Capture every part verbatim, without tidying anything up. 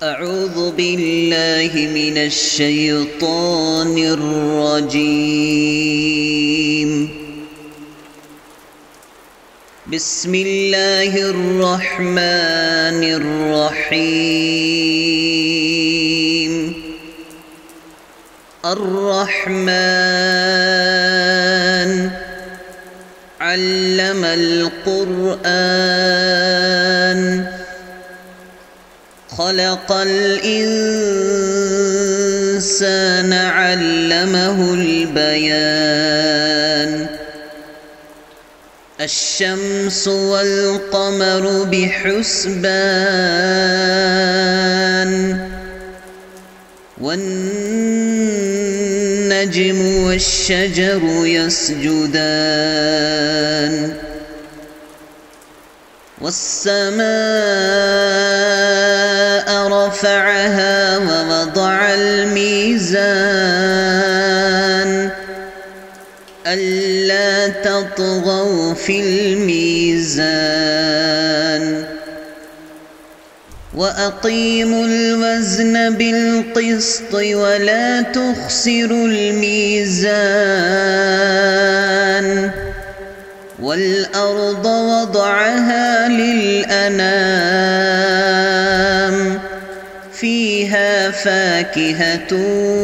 أعوذ بالله من الشيطان الرجيم. بسم الله الرحمن الرحيم. الرحمن علم القرآن خلق الإنسان علمه البيان. الشمس والقمر بحسبان والنجم والشجر يسجدان والسماء رفعها ووضع الميزان ألا تطغوا في الميزان وأقيموا الوزن بالقسط ولا تخسروا الميزان والأرض وضعها للأنام فيها فاكهة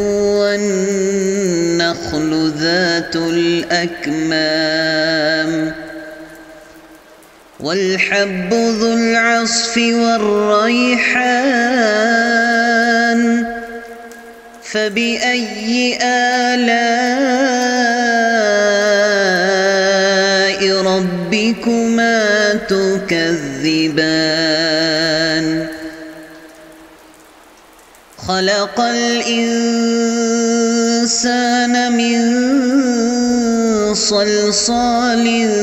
والنخل ذات الأكمام والحب ذو العصف والريحان فبأي آلاء ربكما تكذبان خلق الإنسان من صلصال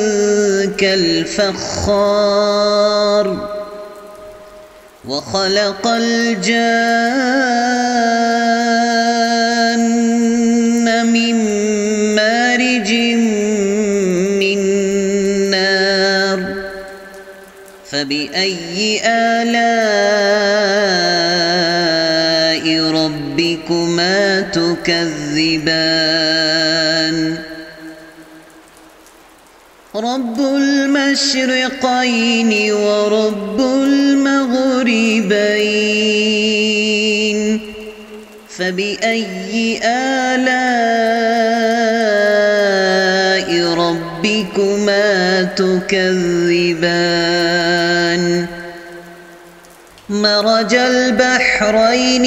كالفخار وخلق الجان من مارج من نار فبأي آلاء ربكما تكذبان رب المشرقين ورب المغربين فبأي آلاء ربكما تكذبان مرج البحرين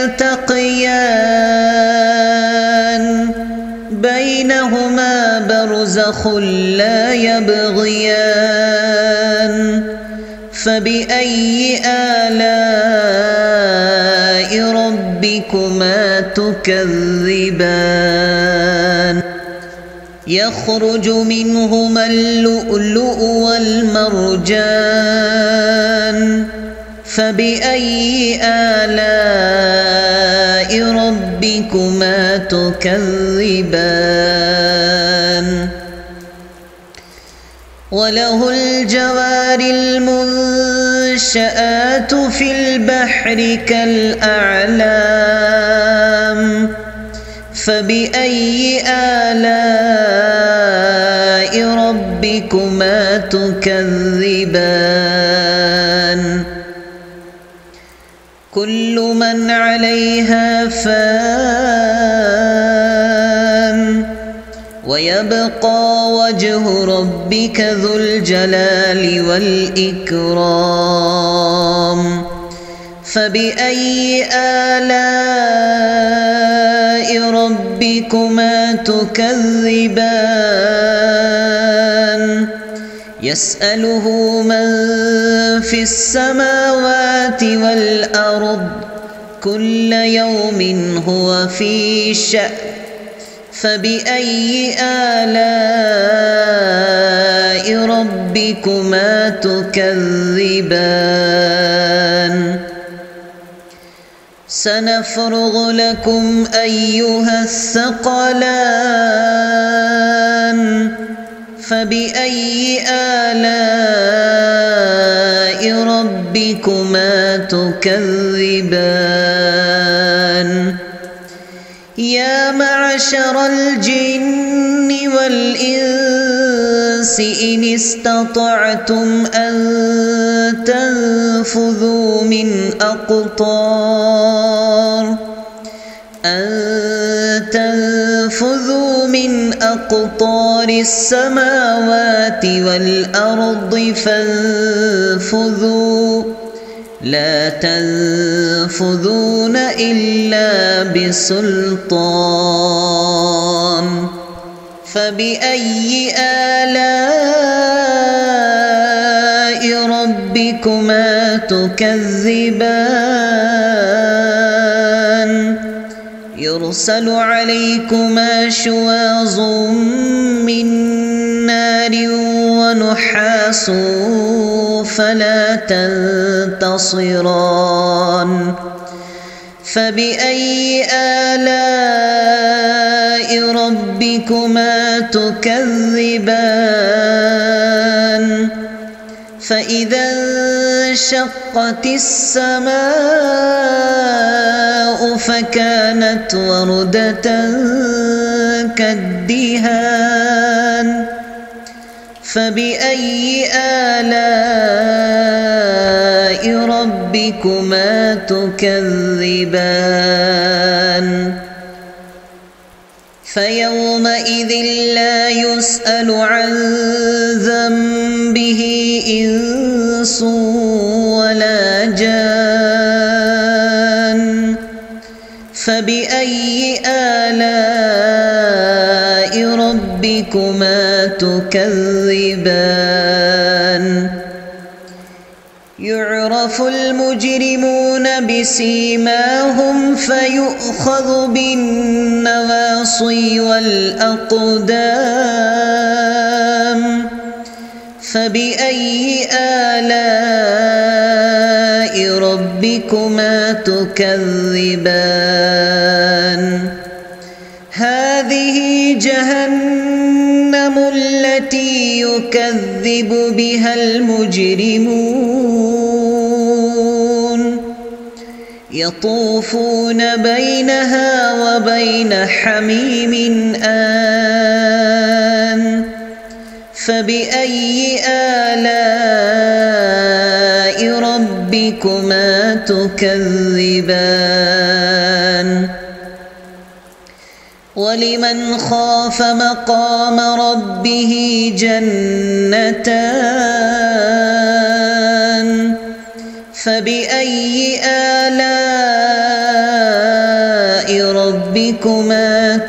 يلتقيان بينهما برزخ لا يبغيان فبأي آلاء ربكما تكذبان يخرج منهما اللؤلؤ والمرجان فبأي آلاء ربكما تكذبان وله الجوار المنشآت في البحر كالأعلام فبأي آلاء ربكما تكذبان كل من عليها فان ويبقى وجه ربك ذو الجلال والإكرام فبأي آلاء ربكما تكذبان يسأله من في السماوات والأرض كل يوم هو في شأن فبأي آلاء ربكما تكذبان سنفرغ لكم أيها الثقلان فبأي آلاء ربكما تكذبان يا معشر الجن والإنس إن استطعتم أن تنفذوا من أقطار أن تنفذوا من أقطار السماوات والأرض فانفذوا لا تنفذون إلا بسلطان فبأي آلاء ربكما تكذبان يرسل عليكما شواظ من نار ونحاس فلا تنتصران فبأي آلاء ربكما تكذبان فإذا انشقت السماء فكانت وردة كالدهان فبأي آلاء ربكما تكذبان فيومئذ لا يسأل عن ذنبه إنس ولا جان فبأي آلاء ربكما تكذبان يعرف المجرمون بسيماهم فيؤخذ بالنواصي والأقدام فبأي آلاء ربكما تكذبان هذه جهنم التي يكذب بها المجرمون يطوفون بينها وبين حميم آن فبأي آلاء ربكما تكذبان ولمن خاف مقام ربه جنتان فبأي آلاء ربكما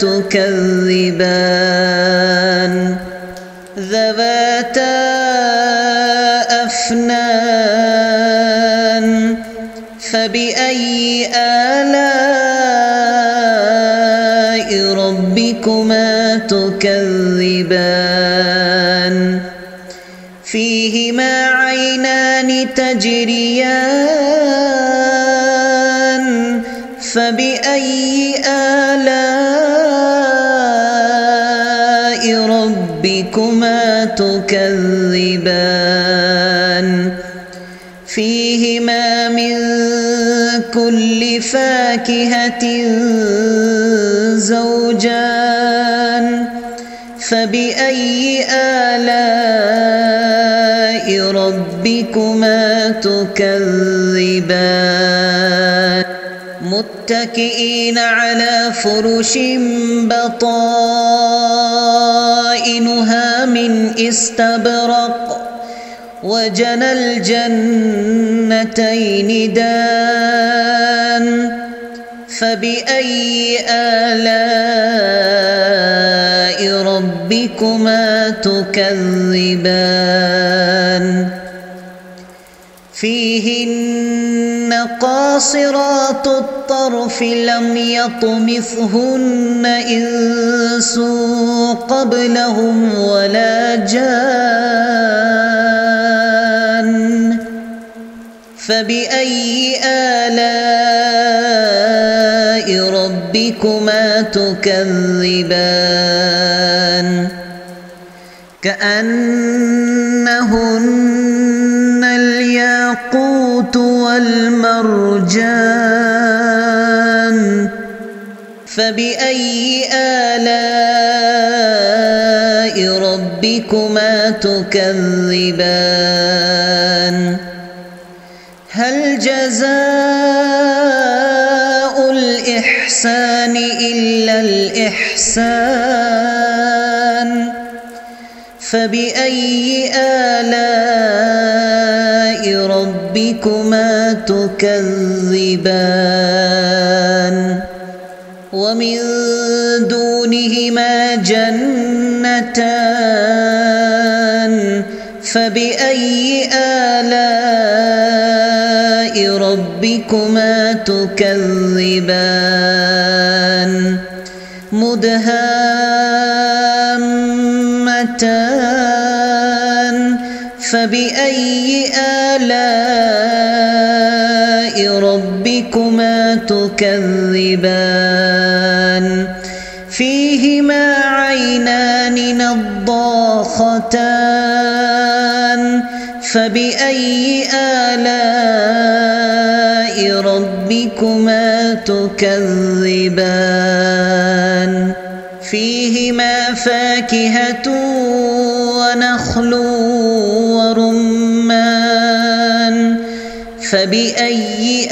تكذبان ذواتا أفنان فبأي آلاء ربكما تكذبان فيهما عينان تجريان فبأي آلاء ربكما تكذبان فيهما من كل فاكهة زوجان فبأي آلاء ربكما تكذبان متكئين على فرش بطائنها من استبرق وجنى الجنتين دان فبأي آلاء ربكما تكذبان فيهن قاصرات الطرف لم يطمثهن إنس قبلهم ولا جان فبأي آلاء ربكما تكذبان كأنهن الياقوت والمرجان فبأي آلاء ربكما تكذبان هل جزاء الإحسان إلا الإحسان فبأي آلاء ربكما تكذبان ومن دونهما جنتان فبأي آلاء ربكما تكذبان مدهامتان فبأي آلاء ربكما تكذبان فيهما عينان نضاختان فبأي آلاء ربكما تكذبان فيهما فاكهة ونخل ورمان فبأي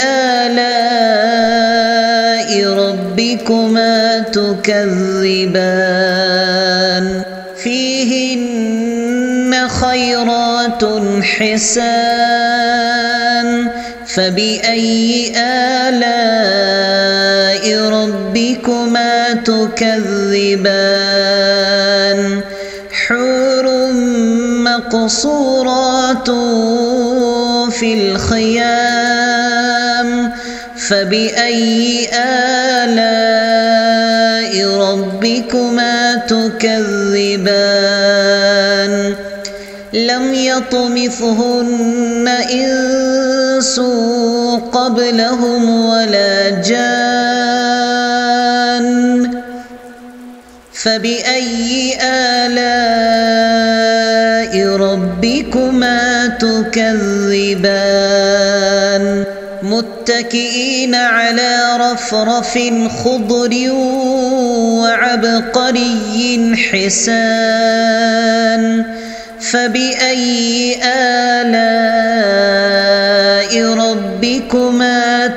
آلاء ربكما تكذبان فيهن خيرات حسان فبأي آلاء ربكما تكذبان حور مقصورات في الخيام فبأي آلاء ربكما تكذبان لم يطمثهن إنس قبلهم ولا جان فبأي آلاء ربكما تكذبان متكئين على رفرف خضر وعبقري حسان فبأي آلاء ربكما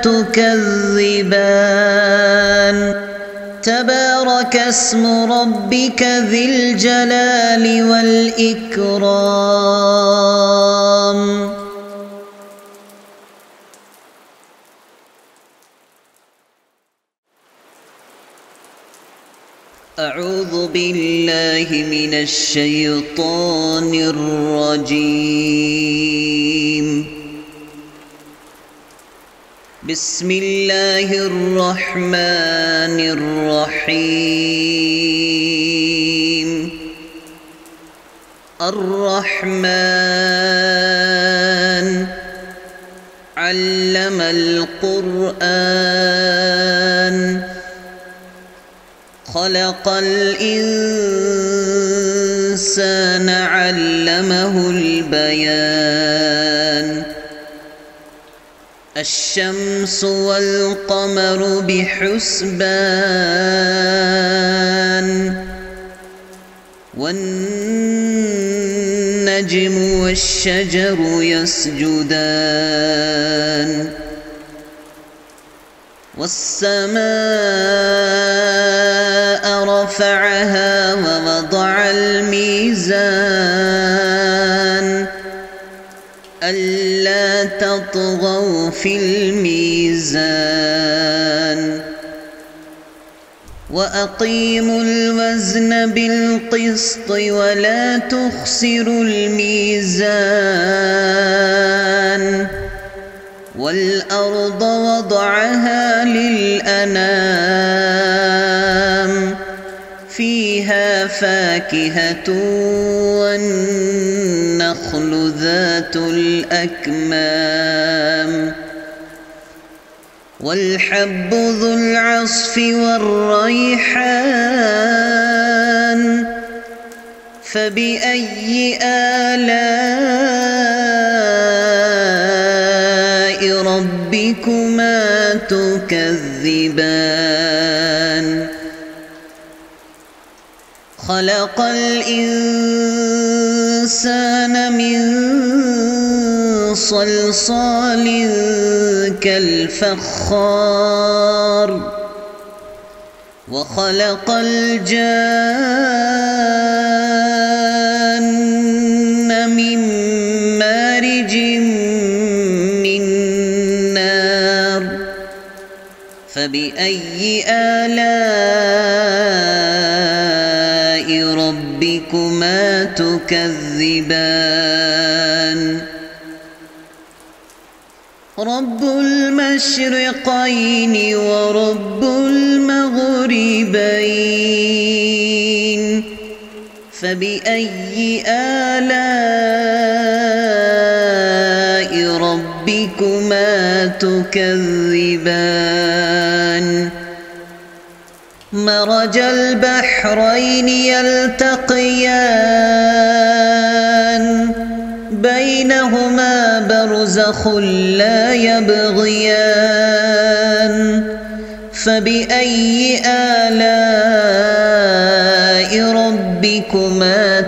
تكذبان تبارك اسم ربك ذي الجلال والإكرام. أعوذ بالله من الشيطان الرجيم. بسم الله الرحمن الرحيم. الرحمن علم القرآن خلق الإنسان علمه البيان الشمس والقمر بحسبان والنجم والشجر يسجدان والسماء رفعها ووضع الميزان ألا تطغوا في الميزان وأقيموا الوزن بالقسط ولا تخسروا الميزان والأرض وضعها للأنام فيها فاكهة والنخل ذات الأكمام والحب ذو العصف والريحان فبأي آلاء ربكما تكذبان خلق الإنسان من صلصال كالفخار وخلق الجان من مارج من نار فبأي آلاء ربكما تكذبان رب المشرقين ورب المغربين فبأي آلاء ربكما تكذبان مرج البحرين يلتقيان بينهما برزخ لا يبغيان فبأي آلاء ربكما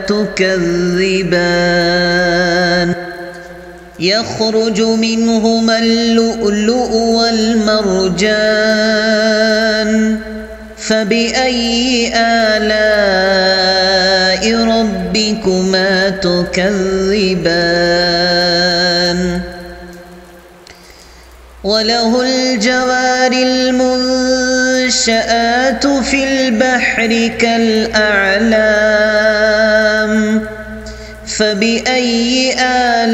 تكذبان يخرج منهما اللؤلؤ والمرجان فبأي آلاء ربكما تكذبان وله الجوار المنشآت في البحر كالأعلام فبأي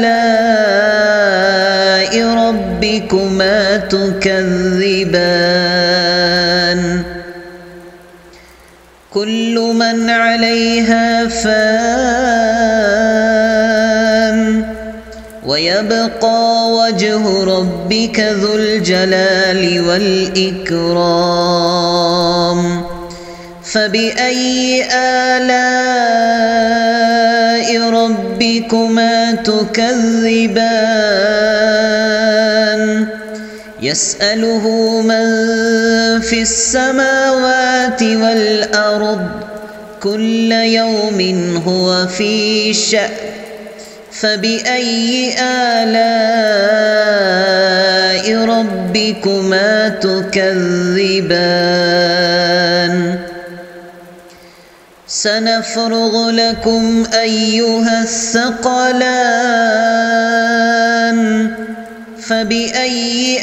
آلاء ربكما تكذبان كل من عليها فان ويبقى وجه ربك ذو الجلال والإكرام فبأي آلاء ربكما تكذبان يسأله من في السماوات والأرض كل يوم هو في شأن فبأي آلاء ربكما تكذبان سنفرغ لكم أيها الثقلان فبأي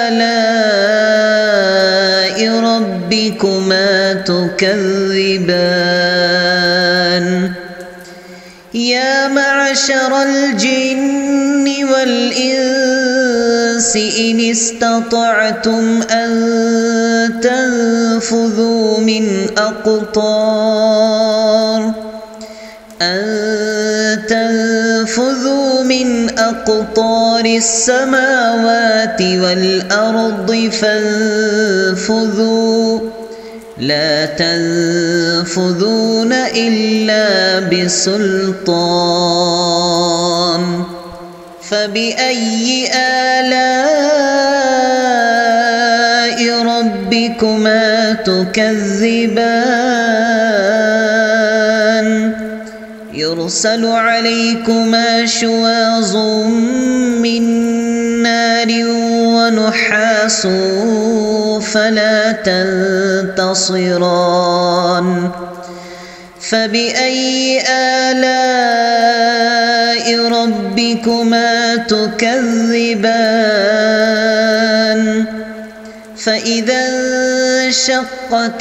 آلاء ربكما تكذبان يا معشر الجن والإنس إن استطعتم أن تنفذوا من أقطار أن تنفذوا من أقطار السماوات والأرض فانفذوا لا تنفذون إلا بسلطان فبأي آلاء ربكما تكذبان يرسل عليكما شواظ من نار ونحاس فلا تنتصران فبأي آلاء ربكما تكذبان فإذا انشقت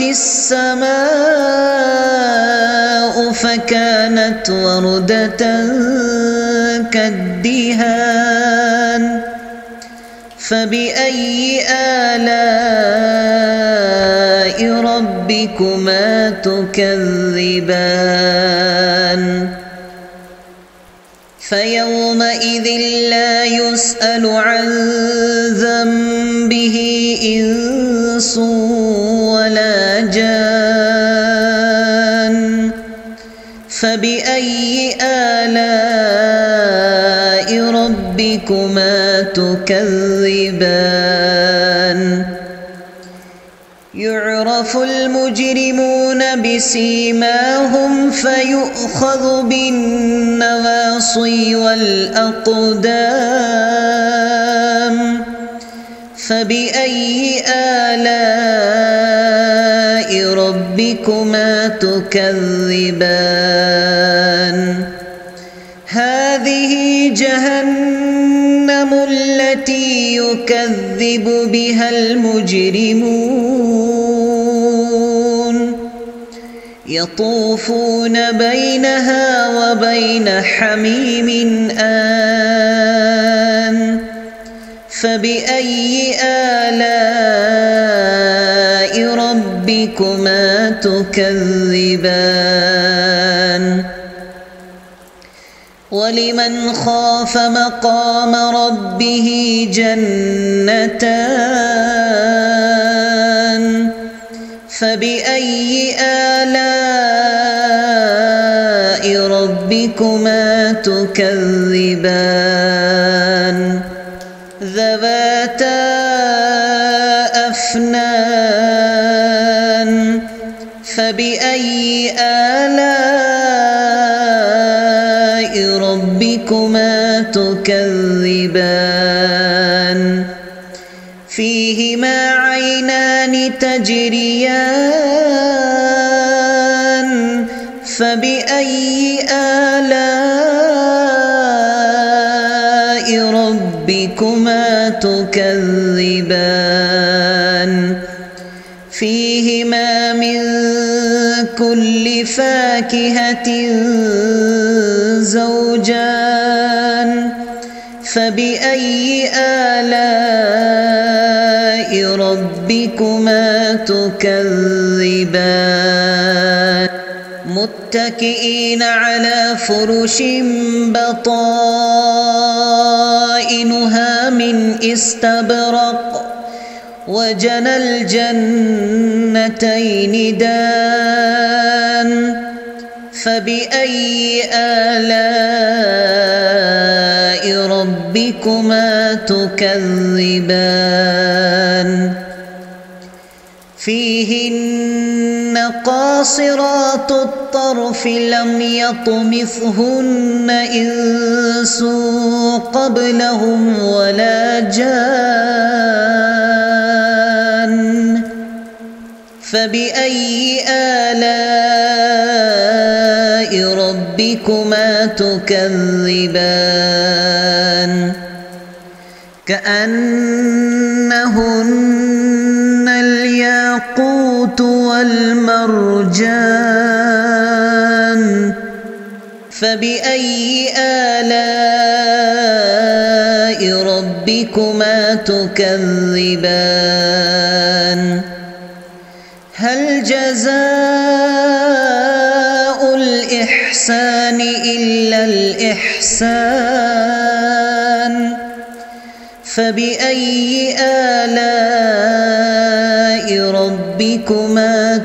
السماء فكانت وردة كالدهان فبأي آلاء ربكما تكذبان فيومئذ لا يسأل عن ذنبه إنس ولا جان فبأي آلاء ربكما تكذبان يعرف المجرمون بسيماهم فيؤخذ بالنواصي والأقدام فبأي آلاء ربكما تكذبان هذه جهنم التي يكذب بها المجرمون يطوفون بينها وبين حميم آن فبأي آلاء ربكما تكذبان ولمن خاف مقام ربه جنتان فبأي آلاء ربكما تكذبان ذواتا أفنان فبأي آلاء ربكما تكذبان فيهما عينان تجريان فبأي آلاء ربكما تكذبان فيهما من كل فاكهة زوجان فبأي آلاء ربكما تكذبان متكئين على فرش بطائنها من استبرق وجنى الجنتين دان فبأي آلاء ربكما تكذبان فيهن قاصرات الطرف لم يطمثهن إنس قبلهم ولا جان فبأي آلاء ربكما تكذبان كأنهن الياقوت والمرجان فبأي آلاء ربكما تكذبان هل جزاء الإحسان إلا الإحسان فبأي آلاء ربكما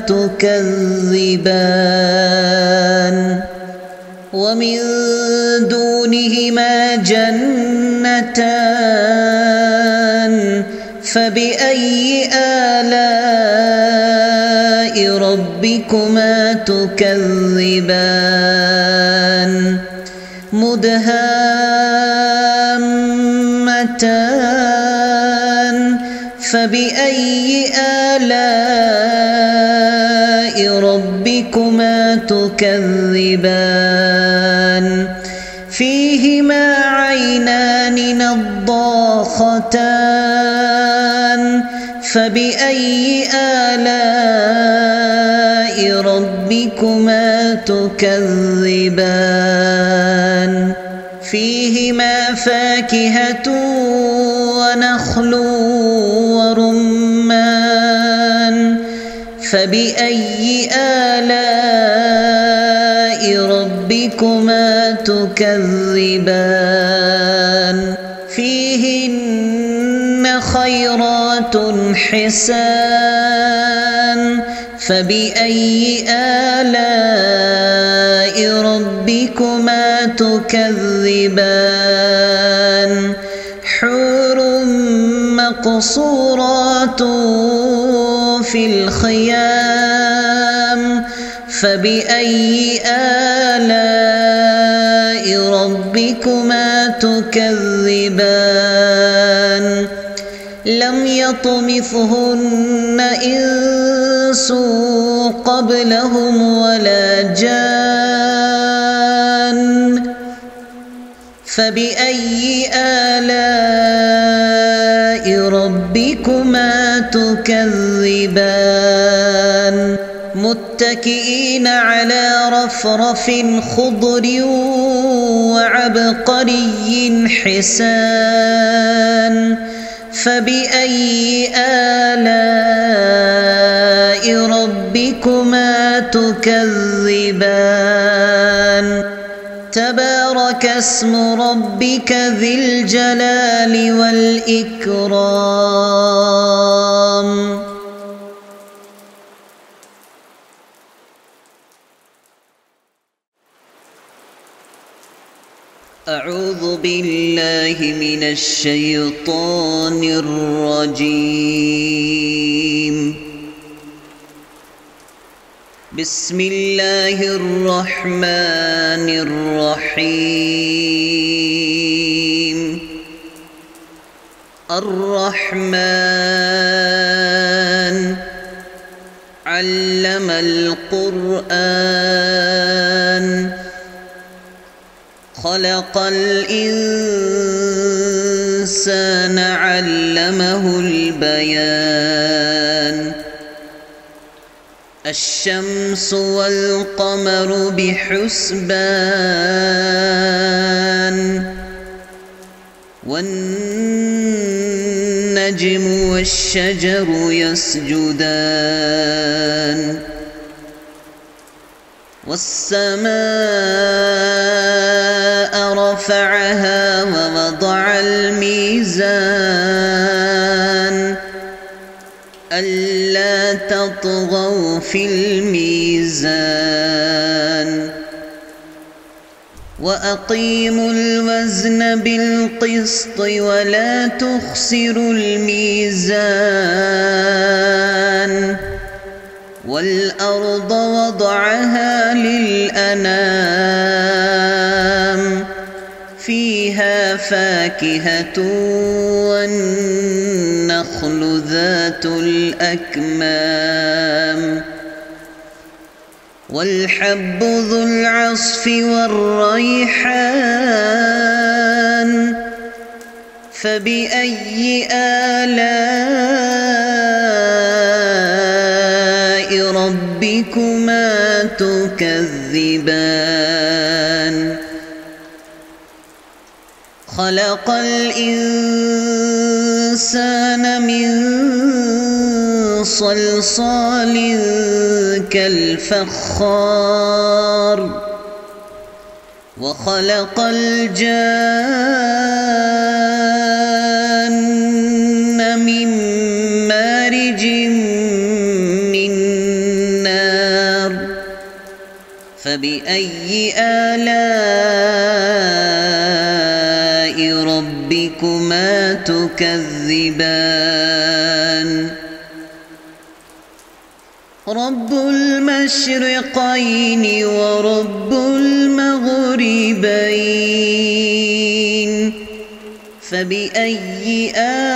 تكذبان ومن دونهما جنتان فبأي آلاء ربكما تكذبان مدهامتان فبأي آلاء ربكما تكذبان فيهما عينان نضاختان فبأي آلاء ربكما تكذبان فيهما فاكهة ونخل ورمان فبأي آلاء ربكما تكذبان فيهن خيرات حسان فبأي آلاء ربكما تكذبان حور مقصورات في الخيام فبأي آلاء ربكما تكذبان لم يطمثهن إنس قبلهم ولا جان فبأي آلاء ربكما تكذبان متكئين على رفرف خضر وعبقري حسان فبأي آلاء ربكما تكذبان تبارك اسم ربك ذي الجلال والإكرام. أعوذ بالله من الشيطان الرجيم. بسم الله الرحمن الرحيم. الرحمن علم القرآن خلق الإنسان علمه البيان الشمس والقمر بحسبان والنجم والشجر يسجدان والسماء رفعها ووضع الميزان ألا تطغوا في الميزان وأقيموا الوزن بالقسط ولا تخسروا الميزان والأرض وضعها للأنام فيها فاكهة والنخل ذات الأكمام والحب ذو العصف والريحان فبأي آلاء ربكما تكذبان خلق الإنسان من صلصال كالفخار وخلق الجان من مارج من نار فبأي آلاء ربكما تكذبان رب المشرقين ورب المغربين فبأي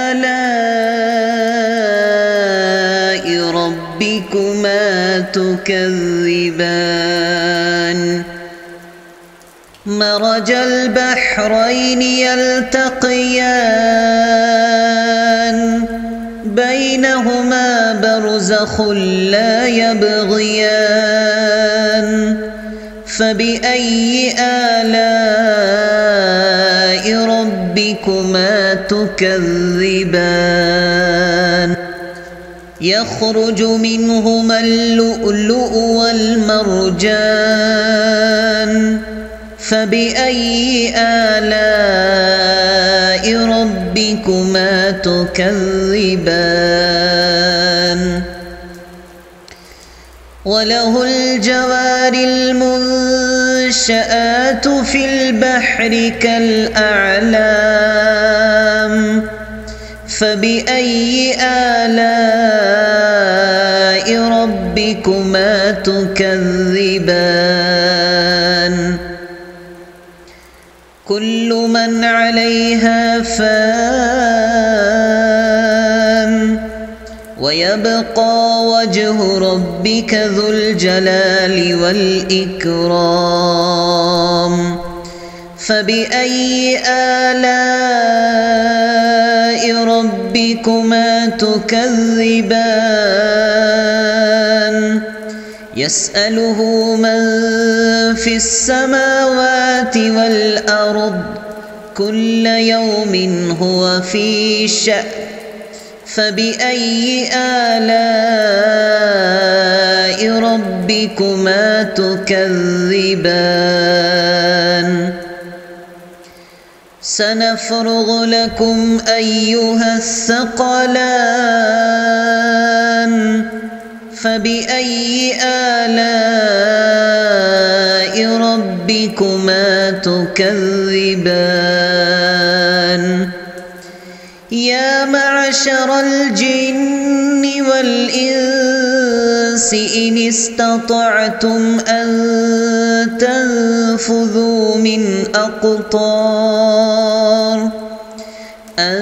آلاء ربكما تكذبان مرج البحرين يلتقيان بينهما برزخ لا يبغيان فبأي آلاء ربكما تكذبان يخرج منهما اللؤلؤ والمرجان فبأي آلاء ربكما تكذبان وله الجوار المنشآت في البحر كالأعلام فبأي آلاء ربكما تكذبان كل من عليها فان ويبقى وجه ربك ذو الجلال والإكرام فبأي آلاء ربكما تكذبان يسأله من في السماوات والأرض كل يوم هو في شأن فبأي آلاء ربكما تكذبان سنفرغ لكم أيها الثقلان فبأي آلاء ربكما تكذبان يا معشر الجن والإنس إن استطعتم أن تنفذوا من أقطار أن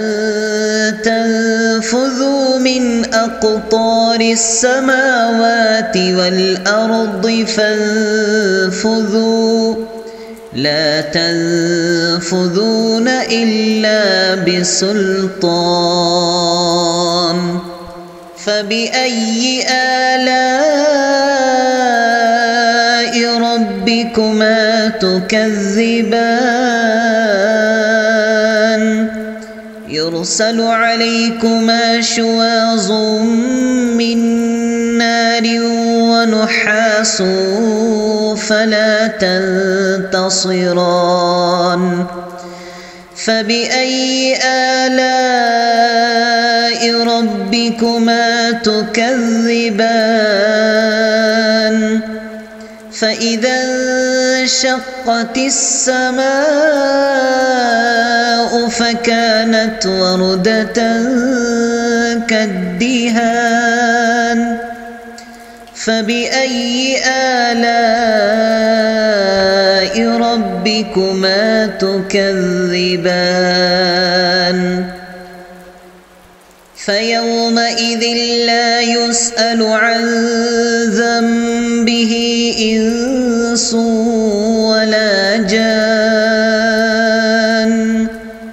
تنفذوا من أقطار السماوات والأرض فانفذوا لا تنفذون إلا بسلطان فبأي آلاء ربكما تكذبان يرسل عليكما شواظ من نار ونحاس فلا تنتصران فبأي آلاء ربكما تكذبان فإذا انشقت السماء فكانت وردة كالدهان فبأي آلاء ربكما تكذبان فيومئذ لا يسأل عن ذنبه إنس ولا جان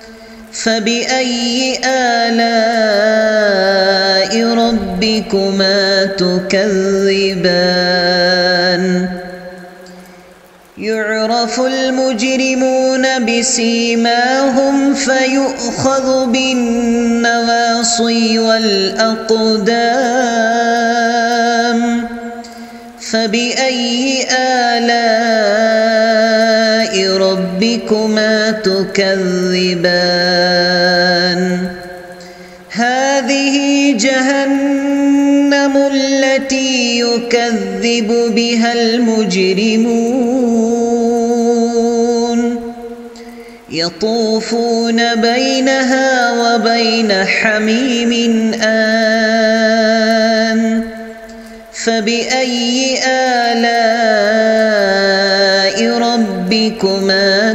فبأي آلاء ربكما تكذبان يعرف المجرمون بسيماهم فيؤخذ بالنواصي والأقدام فبأي آلاء ربكما تكذبان هذه جهنم التي يكذب بها المجرمون يطوفون بينها وبين حميم آن فبأي آلاء ربكما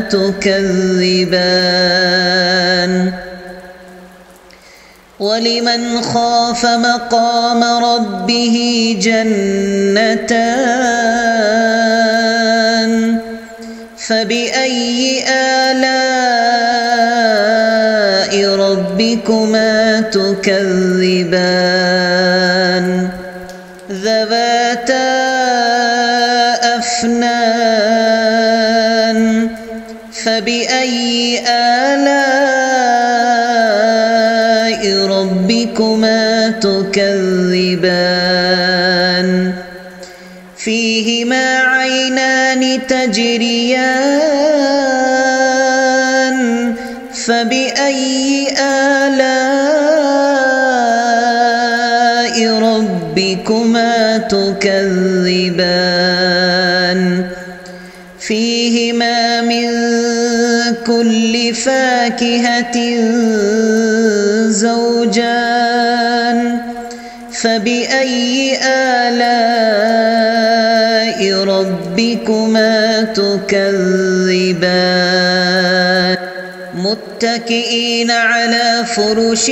تكذبان ولمن خاف مقام ربه جنتان فبأي آلاء ربكما تكذبان ذواتا أفنان فبأي آلاء ربكما تكذبان فيهما عينان تجريان فبأي آلاء ربكما ربكما تكذبان فيهما من كل فاكهة زوجان فبأي آلاء ربكما تكذبان متكئين على فرش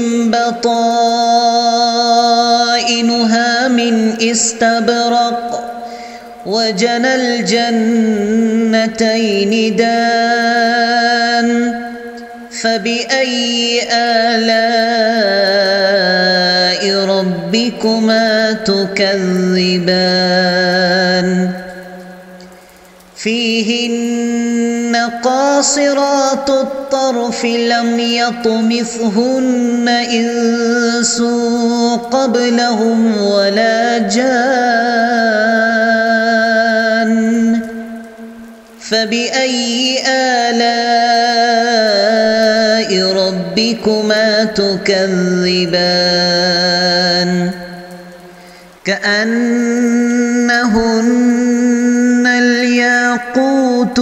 بطائنها من استبرق وجنى الجنتين دان فبأي آلاء ربكما تكذبان فيهن قاصرات الطرف لم يطمثهن إنس قبلهم ولا جان فبأي آلاء ربكما تكذبان كأنهن الياقوت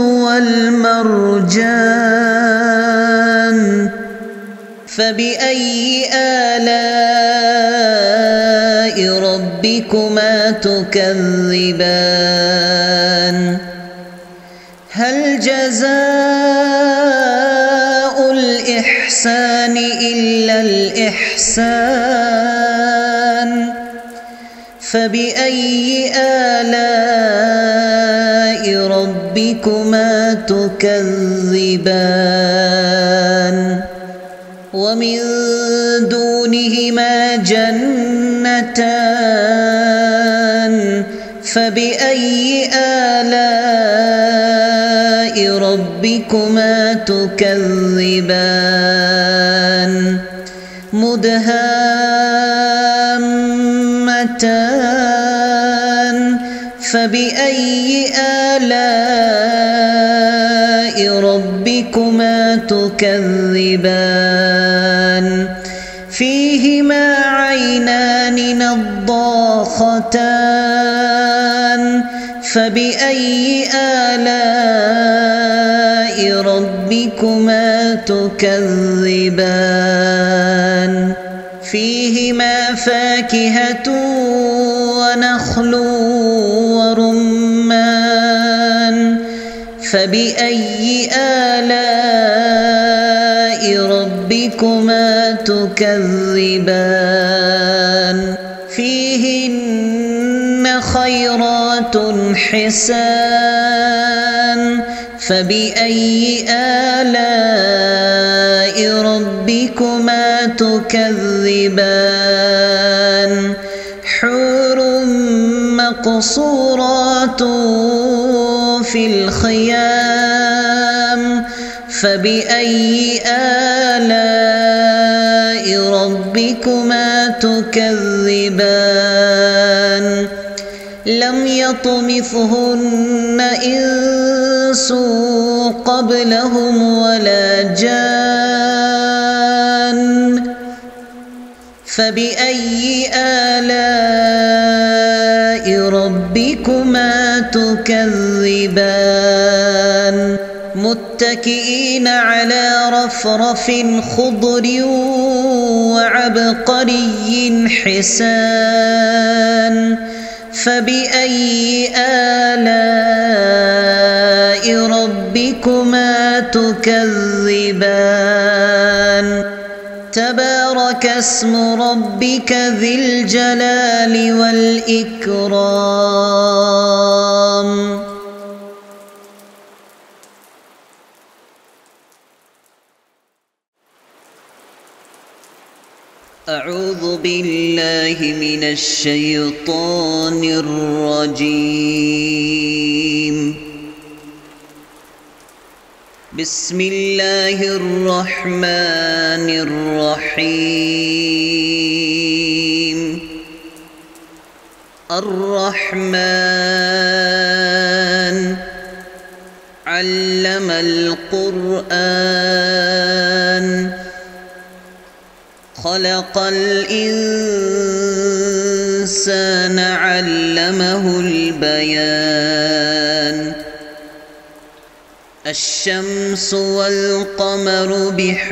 والمرجان فبأي آلاء ربكما تكذبان هل جزاء الإحسان إلا الإحسان فبأي آلاء ربكما تكذبان ومن دونهما جنتان فبأي آلاء ربكما تكذبان مدهامتان فبأي آلاء ربكما تكذبان فيهما عينان نضاختان فبأي آلاء ربكما تكذبان فيهما فاكهة ونخل ورمان فبأي آلاء ربكما تكذبان فيهن خيرات حسان فبأي آلاء ربكما تكذبان حور مقصورات في الخيام فبأي آلاء ربكما تكذبان لم يطمثهن إنس قبلهم ولا جان فبأي آلاء ربكما تكذبان متكئين على رفرف خضر وعبقري حسان فبأي آلاء ربكما تكذبان تبارك اسم ربك ذي الجلال والإكرام. أعوذ بالله من الشيطان الرجيم. بسم الله الرحمن الرحيم. الرحمن علم القرآن خلق الإنسان الإنسان علمه البيان الشمس والقمر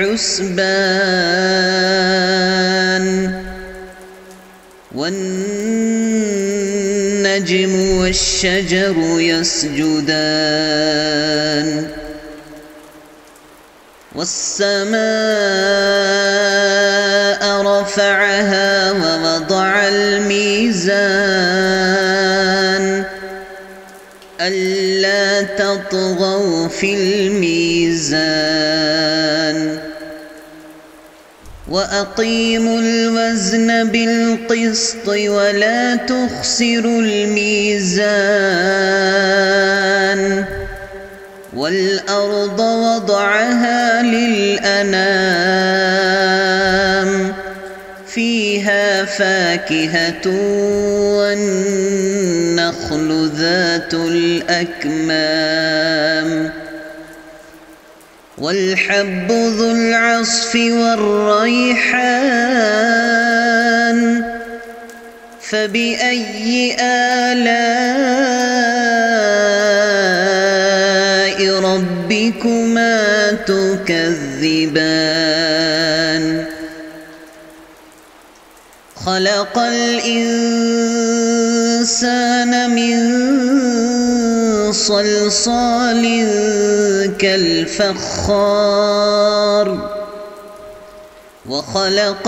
بحسبان والنجم والشجر يسجدان والسماء رفعها ووضع الميزان ألا تطغوا في الميزان وأقيموا الوزن بالقسط ولا تخسروا الميزان والأرض وضعها للأنام فيها فاكهة والنخل ذات الأكمام والحب ذو العصف والريحان فبأي آلاء ربكما تكذبان خلق الإنسان من صلصال كالفخار وخلق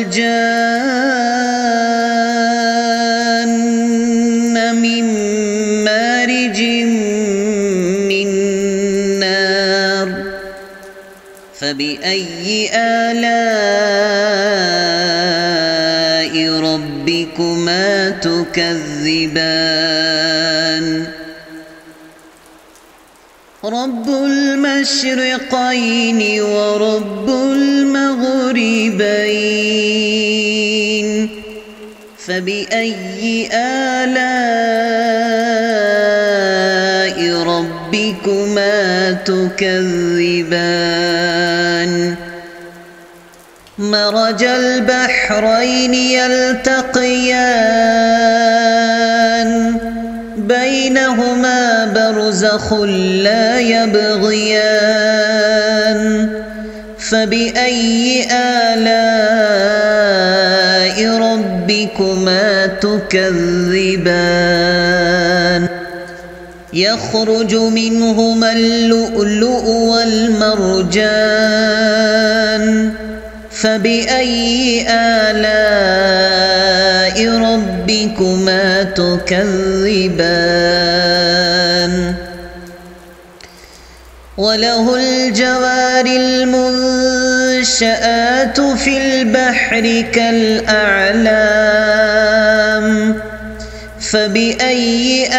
الجان من مارج من نار فبأي آلاء ربكما تكذبان رب المشرقين ورب المغربين فبأي آلاء ربكما تكذبان مرج البحرين يلتقيان بينهما برزخ لا يبغيان فبأي آلاء ربكما تكذبان يخرج منهما اللؤلؤ والمرجان فبأي آلاء ربكما تكذبان وله الجوار المنشآت في البحر كالأعلام فبأي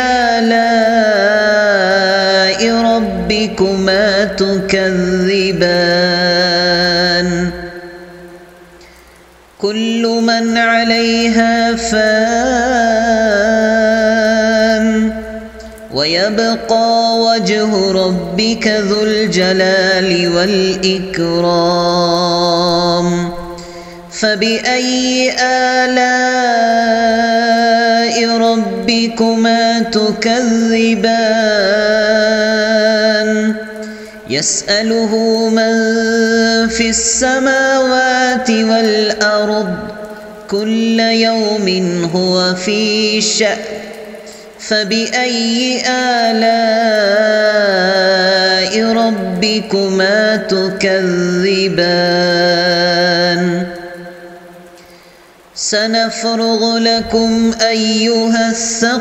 آلاء ربكما تكذبان كل من عليها فان ويبقى وجه ربك ذو الجلال والإكرام فبأي آلاء ربكما تكذبان يسأله من في السماوات والأرض كل يوم هو في شأن فبأي آلاء ربكما تكذبان سنفرغ لكم أيها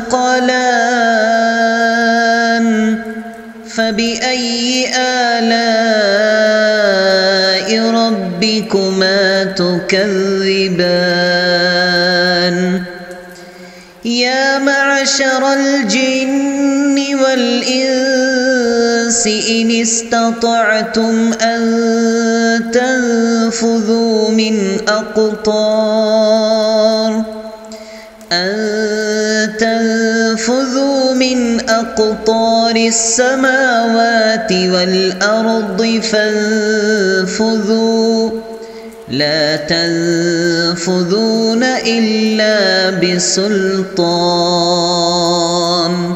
الثقلان فبأي آلاء ربكما تكذبان يا معشر الجن والإنس إن استطعتم أن تنفذوا من أقطار أن تنفذوا من أقطار السماوات والأرض فانفذوا لا تنفذون إلا بسلطان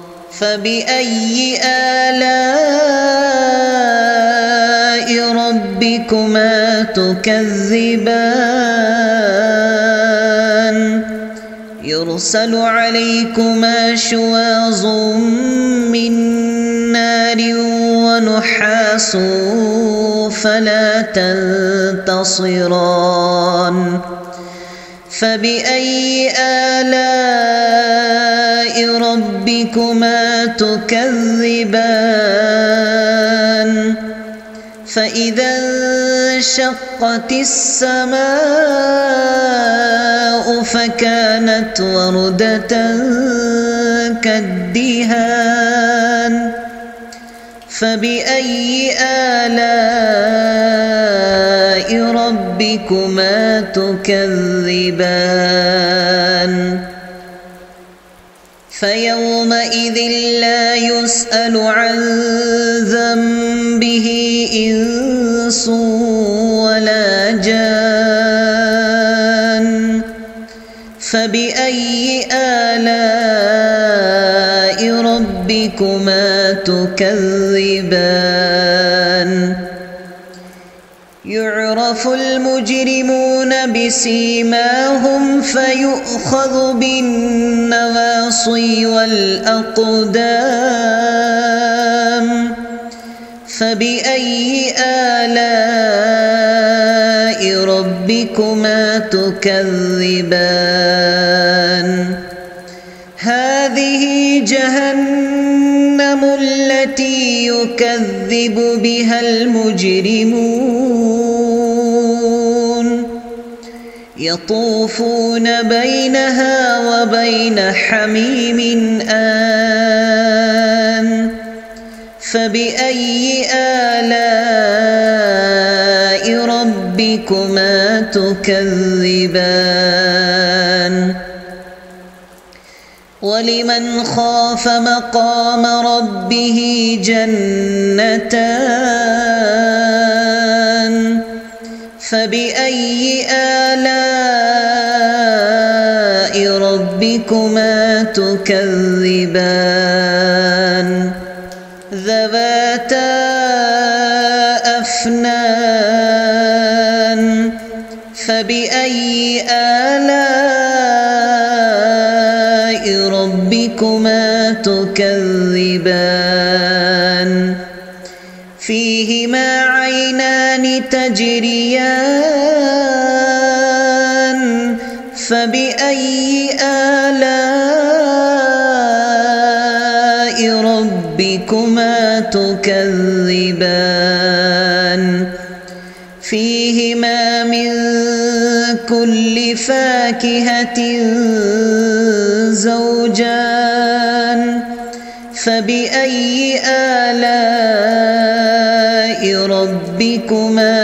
فبأي آلاء ربكما تكذبان يرسل عليكما شواظ من نار ونحاس فلا تنتصران فبأي آلاء ربكما تكذبان فإذا انشقت السماء فكانت وردة كالدهان فبأي آلاء ربكما تكذبان فيومئذ لا يسأل عن ذنبه إنس ولا جان فبأي آلاء ربكما تكذبان يعرف المجرمون بسيماهم فيؤخذ بالنواصي والأقدام فبأي آلاء ربكما تكذبان هذه جهنم التي يكذب بها المجرمون يطوفون بينها وبين حميم آن فبأي آلاء ربكما تكذبان ولمن خاف مقام ربه جنتان فبأي آلاء ربكما تكذبان ذواتا أفنان فبأي آلاء ربكما تكذبان فيهما عينان تجريان فبأي آلاء ربكما تكذبان فيهما من كل فاكهة زوجان فبأي آلاء ربكما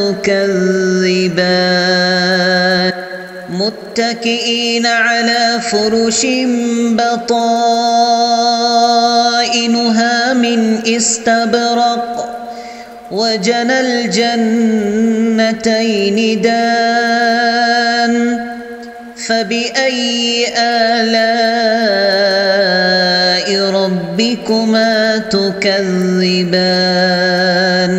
تكذبان متكئين على فرش بطائنها من استبرق وجنى الجنتين دان فبأي آلاء ربكما تكذبان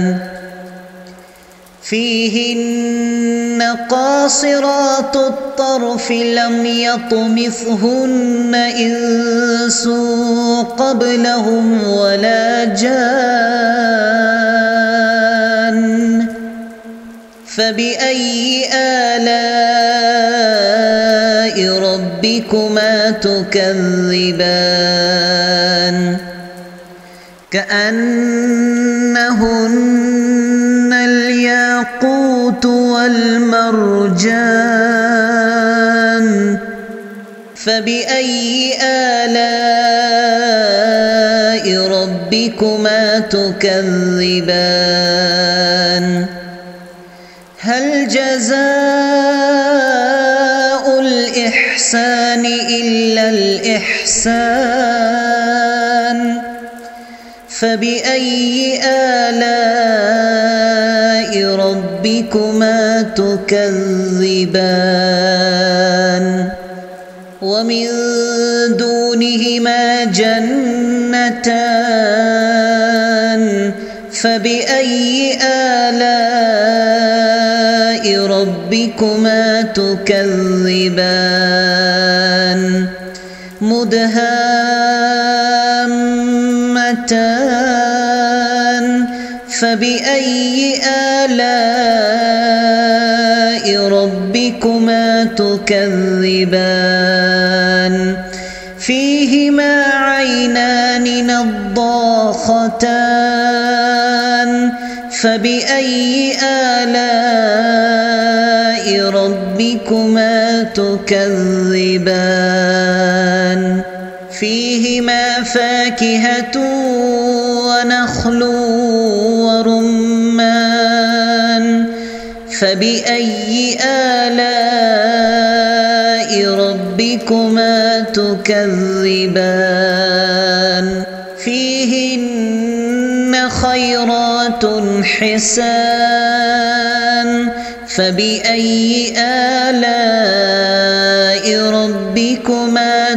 فيهن قاصرات الطرف لم يطمثهن إنس قبلهم ولا جان فبأي آلاء ربكما تكذبان كأنهن الياقوت والمرجان فبأي آلاء ربكما تكذبان هل جزاء الإحسان إلا الإحسان فبأي آلاء آلاء ربكما تكذبان ومن دونهما جنتان فبأي آلاء ربكما تكذبان مدهامتان فبأي آلاء ربكما تكذبان فيهما عينان نضاختان فبأي آلاء ربكما تكذبان فيهما فاكهة ونخل ورمان فبأي آلاء ربكما تكذبان فيهن خيرات حسان فبأي آلاء ربكما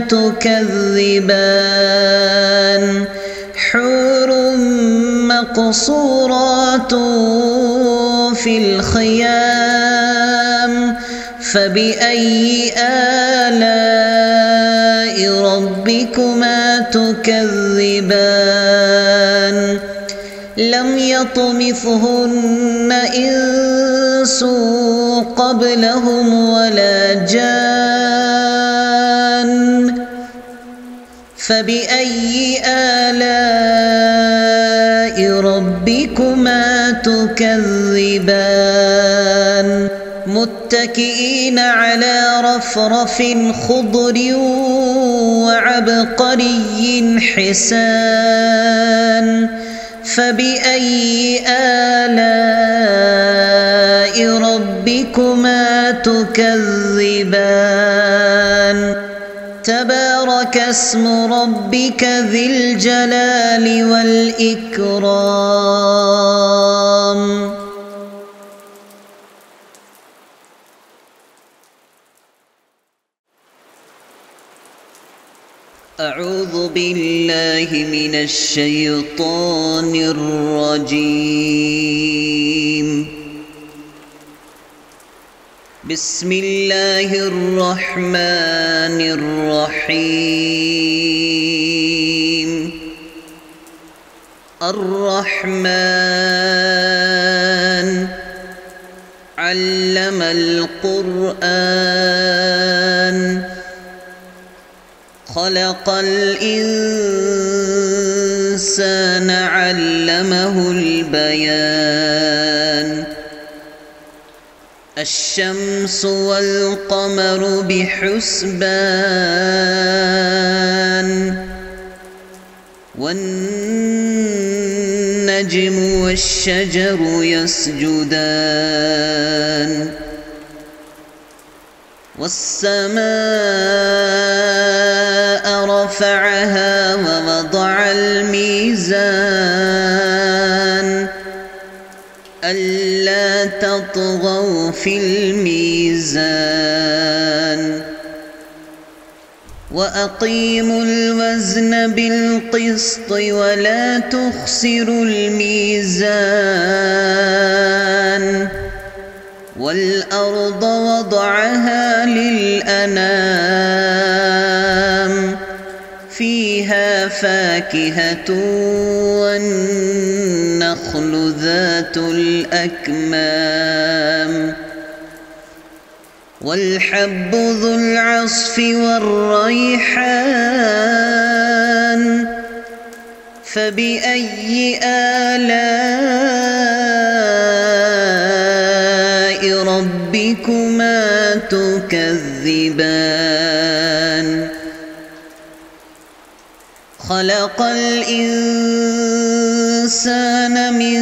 تكذبان حور مقصورات في الخيام فبأي آلاء ربكما تكذبان لم يطمثهن إنس قبلهم ولا جان فبأي آلاء ربكما تكذبان متكئين على رفرف خضر وعبقري حسان فبأي آلاء ربكما تكذبان تبارك اسم ربك ذي الجلال والإكرام. أعوذ بالله من الشيطان الرجيم. بسم الله الرحمن الرحيم. الرحمن علم القرآن خلق الإنسان علمه البيان الشمس والقمر بحسبان والنجم والشجر يسجدان والسماء رفعها ووضع الميزان ألا تطغوا في الميزان وأقيموا الوزن بالقسط ولا تخسروا الميزان والأرض وضعها للأنام فيها فاكهة والنخل ذات الأكمام والحب ذو العصف والريحان فبأي آلاء ربكما تكذبان خلق الإنسان من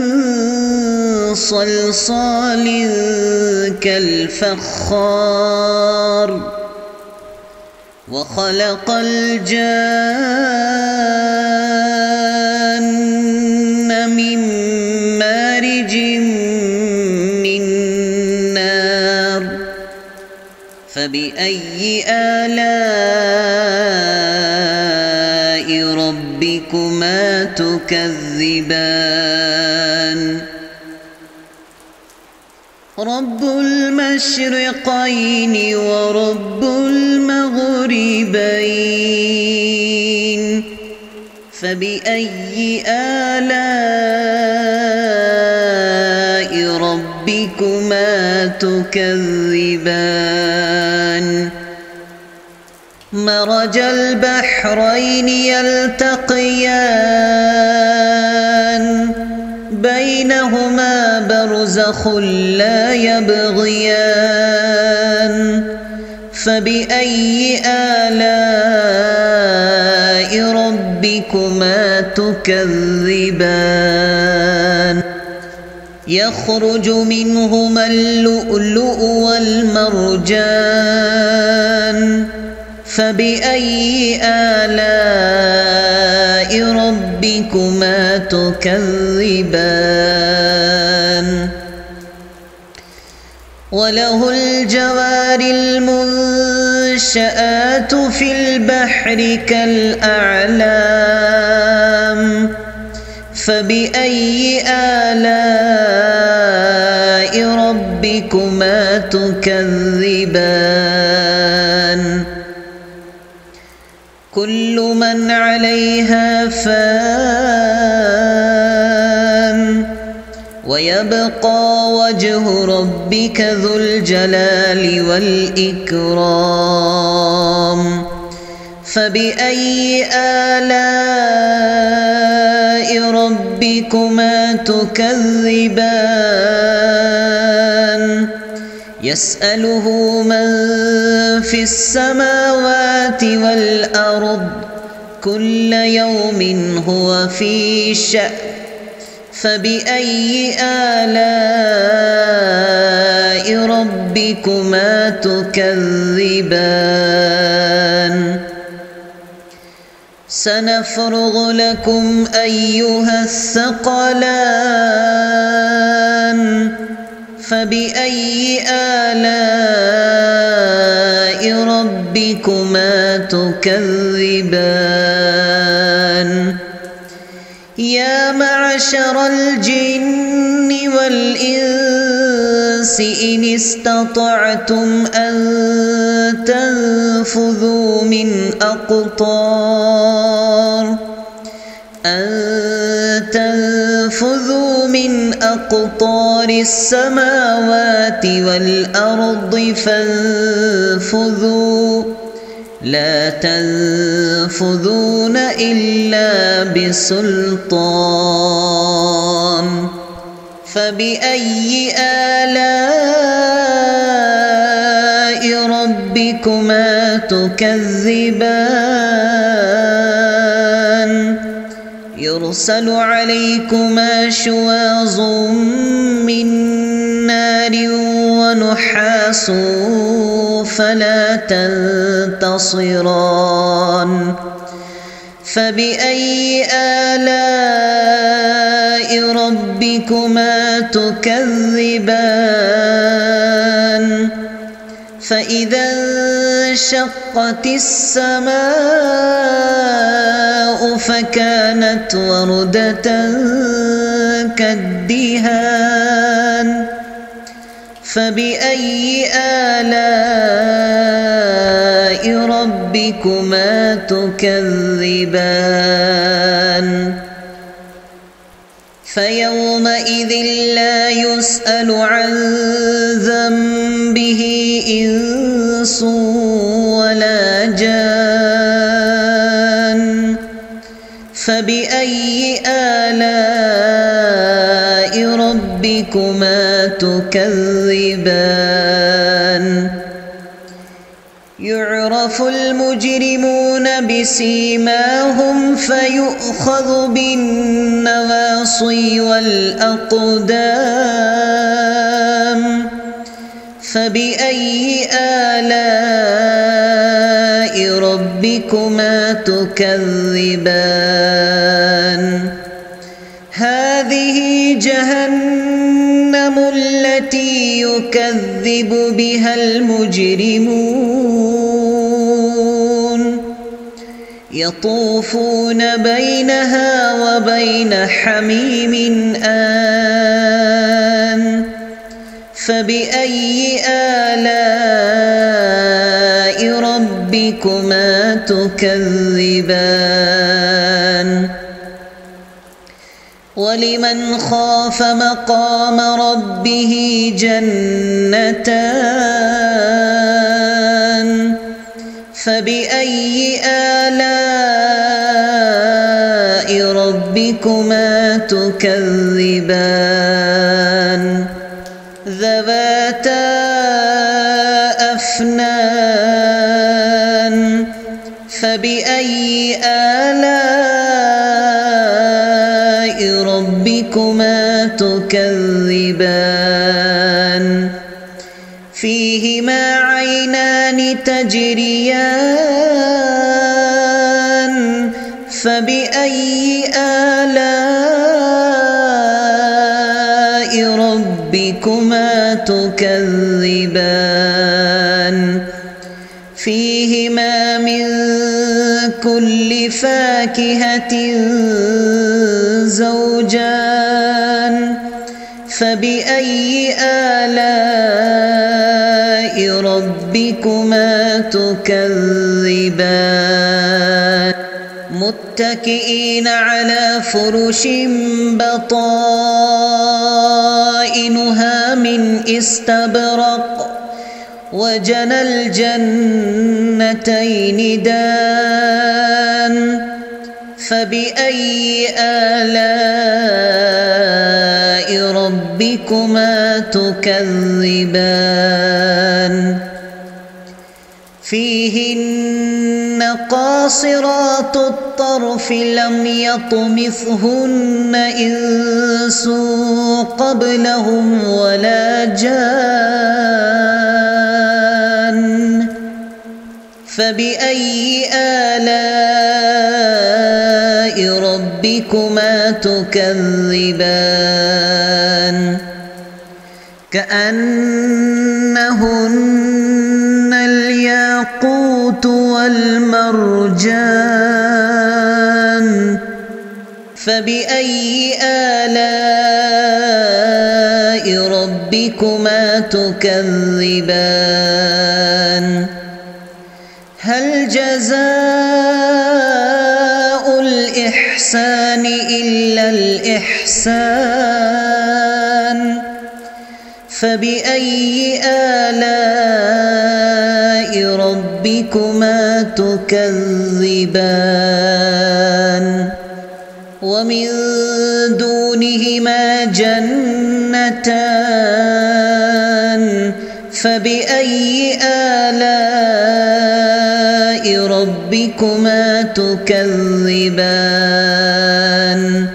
صلصال كالفخار وخلق الجان من مارج فبأي آلاء ربكما تكذبان رب المشرقين ورب المغربين فبأي آلاء ربكما تكذبان مرج البحرين يلتقيان بينهما برزخ لا يبغيان فبأي آلاء ربكما تكذبان يخرج منهما اللؤلؤ والمرجان فبأي آلاء ربكما تكذبان وله الجوار المنشآت في البحر كالأعلام فبأي آلاء ربكما تكذبان كل من عليها فان ويبقى وجه ربك ذو الجلال والإكرام فبأي آلاء ربكما تكذبان يسأله من في السماوات والأرض كل يوم هو في شأن فبأي آلاء ربكما تكذبان سنفرغ لكم أيها الثقلان فبأي آلاء ربكما تكذبان يا معشر الجن والإنس إن استطعتم أن تنفذوا من أقطار أن تنفذوا من أقطار السماوات والأرض فانفذوا لا تنفذون إلا بسلطان فبأي آلاء ربكما تكذبان يرسل عليكما شواظ من نار ونحاس فلا تنتصران فبأي آلاء ربكما تكذبان فإذا انشقت السماء فكانت وردة كالدهان فبأي آلاء ربكما تكذبان فيومئذ لا يسأل عن ذنبه إنس ولا جان فبأي آلاء ربكما تكذبان يعرف المجرمون بسيماهم فيؤخذ بالنواصي والأقدام فبأي آلاء ربكما تكذبان هذه جهنم التي يكذب بها المجرمون يطوفون بينها وبين حميم آن فبأي آلاء ربكما تكذبان ولمن خاف مقام ربه جنتان فبأي آلاء ربكما تكذبان ذواتا أفنان فبأي آلاء ربكما تكذبان فيهما عينان تجريان فبأي آلاء ربكما تكذبان فيهما من كل فاكهة زوجان فبأي آلاء ربكما تكذبان متكئين على فرش بطائنها من استبرق وجنى الجنتين دان فبأي آلاء ربكما تكذبان فيهن قاصرات الطرف لم يطمثهن إنس قبلهم ولا جان فبأي آلاء ربكما تكذبان كأنهن الياقوت والمرجان فبأي آلاء ربكما تكذبان هل جزاء الإحسان إلا الإحسان فبأي آلاء ربكما تكذبان ومن دونهما جنتان فبأي آلاء ربكما تكذبان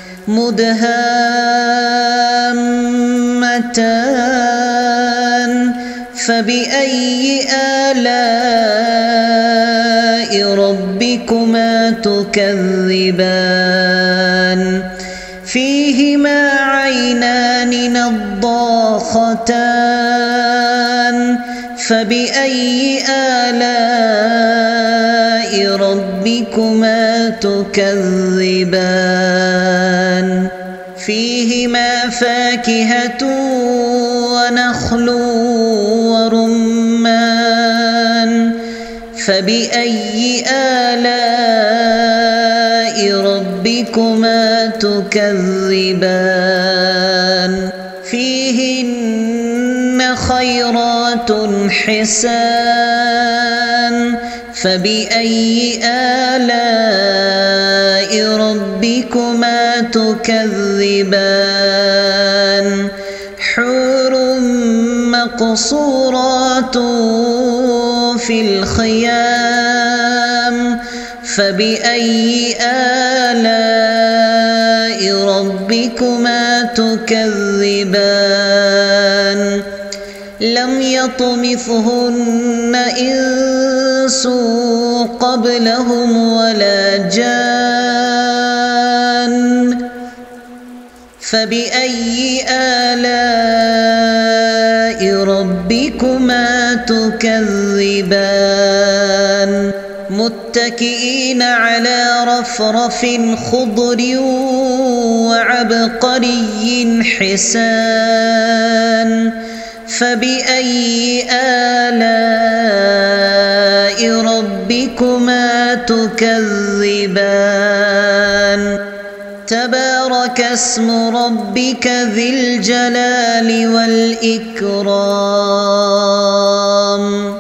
مدهامتان فبأي آلاء ربكما تكذبان فيهما عينان نضاختان فبأي آلاء ربكما تكذبان فيهما فاكهة ونخل ورمان فبأي آلاء ربكما تكذبان فيهن خيرات حسان فبأي آلاء ربكما تكذبان حور مقصورات في الخيام فبأي آلاء ربكما تكذبان لم يطمثهن إنس قبلهم ولا جان فبأي آلاء ربكما تكذبان متكئين على رفرف خضر وعبقري حسان فبأي آلاء ربكما تكذبان تبارك اسم ربك ذي الجلال والإكرام